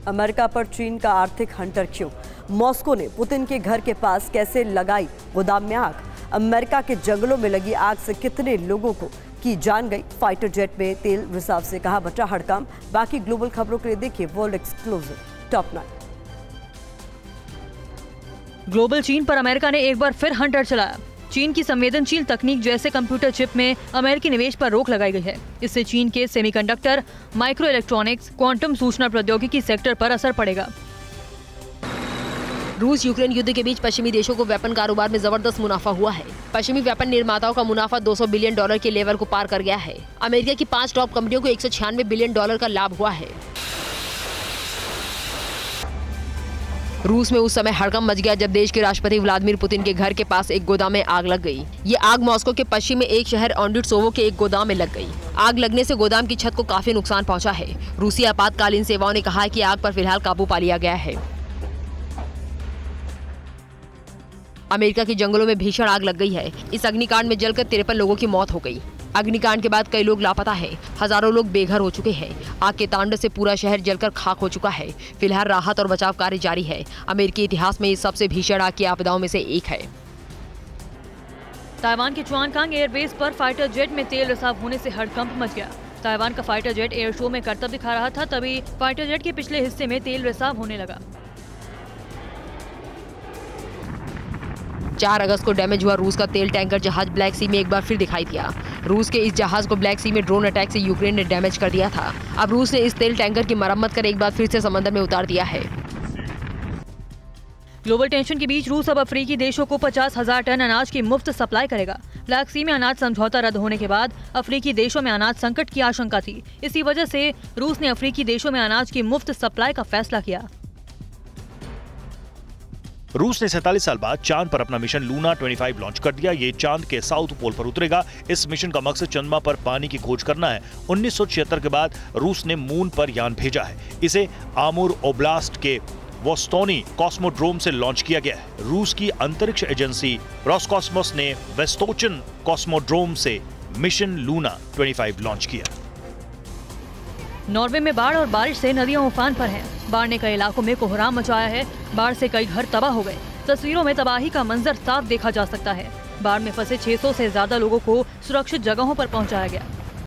America पर चीन का आर्थिक हंटर क्यों? मॉस्को ने पुतिन के घर के पास कैसे लगाई गोदाम में आग? अमेरिका के जंगलों में लगी आग से कितने लोगों को की जान गई? फाइटर जेट में तेल रिसाव से कहा बचा हड़कंप। बाकी ग्लोबल खबरों के लिए देखिए वर्ल्ड एक्सक्लूसिव टॉप 9। ग्लोबल चीन पर अमेरिका ने एक बार फिर हंटर चलाया। चीन की संवेदनशील तकनीक जैसे कंप्यूटर चिप में अमेरिकी निवेश पर रोक लगाई गई है। इससे चीन के सेमीकंडक्टर, माइक्रो इलेक्ट्रॉनिक्स, क्वांटम सूचना प्रौद्योगिकी सेक्टर पर असर पड़ेगा। रूस यूक्रेन युद्ध के बीच पश्चिमी देशों को वेपन कारोबार में जबरदस्त मुनाफा हुआ है। पश्चिमी वेपन निर्माताओं का मुनाफा $200 बिलियन के लेवल को पार कर गया है। अमेरिका की 5 टॉप कंपनियों को $196 बिलियन का लाभ हुआ है। रूस में उस समय हड़कंप मच गया जब देश के राष्ट्रपति व्लादिमीर पुतिन के घर के पास एक गोदाम में आग लग गई। ये आग मॉस्को के पश्चिम में एक शहर ओंडिटसोवो के एक गोदाम में लग गई। आग लगने से गोदाम की छत को काफी नुकसान पहुंचा है। रूसी आपातकालीन सेवाओं ने कहा है कि आग पर फिलहाल काबू पा लिया गया है। अमेरिका के जंगलों में भीषण आग लग गई है। इस अग्निकांड में जलकर 53 लोगों की मौत हो गई। अग्निकांड के बाद कई लोग लापता हैं। हजारों लोग बेघर हो चुके हैं। आग के तांडव से पूरा शहर जलकर खाक हो चुका है। फिलहाल राहत और बचाव कार्य जारी है। अमेरिकी इतिहास में ये सबसे भीषण आग की आपदाओं में से एक है। ताइवान के च्वानकांग एयरबेस पर फाइटर जेट में तेल रिसाव होने से हड़कंप मच गया। ताइवान का फाइटर जेट एयर शो में करतब दिखा रहा था, तभी फाइटर जेट के पिछले हिस्से में तेल रिसाव होने लगा। 4 अगस्त को डैमेज हुआ रूस का तेल टैंकर जहाज ब्लैक सी में एक बार फिर दिखाई दिया। रूस के इस जहाज को ब्लैक सी में ड्रोन अटैक से यूक्रेन ने डैमेज कर दिया था। अब रूस ने इस तेल टैंकर की मरम्मत कर एक बार फिर से समंदर में उतार दिया है। ग्लोबल टेंशन के बीच रूस अब अफ्रीकी देशों को 50,000 टन अनाज की मुफ्त सप्लाई करेगा। ब्लैक सी में अनाज समझौता रद्द होने के बाद अफ्रीकी देशों में अनाज संकट की आशंका थी। इसी वजह से रूस ने अफ्रीकी देशों में अनाज की मुफ्त सप्लाई का फैसला किया। रूस ने 47 साल बाद चांद पर अपना मिशन लूना 25 लॉन्च कर दिया। ये चांद के साउथ पोल पर उतरेगा। इस मिशन का मकसद चंद्रमा पर पानी की खोज करना है। 1976 के बाद रूस ने मून पर यान भेजा है। इसे आमूर ओब्लास्ट के वोस्तोनी कॉस्मोड्रोम से लॉन्च किया गया है। रूस की अंतरिक्ष एजेंसी रोसकॉस्मोस ने वेस्तोचन कॉस्मोड्रोम से मिशन लूना 25 लॉन्च किया। नॉर्वे में बाढ़ और बारिश से नदियां उफान पर हैं। बाढ़ ने कई इलाकों में कोहराम मचाया है। बाढ़ से कई घर तबाह हो गए। तस्वीरों में तबाही का मंजर साफ देखा जा सकता है। बाढ़ में फंसे 600 से ज्यादा लोगों को सुरक्षित जगहों पर पहुंचाया गया।